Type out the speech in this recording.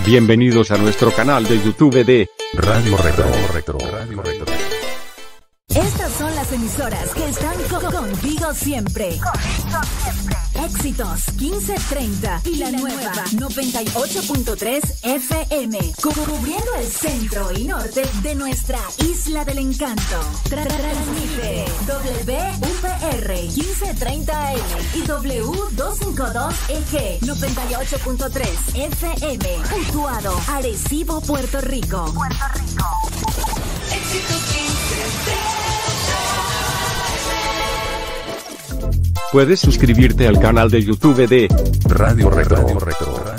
Bienvenidos a nuestro canal de YouTube de Radio Retro. Estas son las emisoras que están contigo siempre. Éxitos 1530 y la nueva 98.3 FM, cubriendo el centro y norte de nuestra isla del encanto. Transmite WUPR 1530M y W252EG 98.3 FM, Utuado, Arecibo, Puerto Rico. Éxitos 1530. Puedes suscribirte al canal de YouTube de Radio Retro.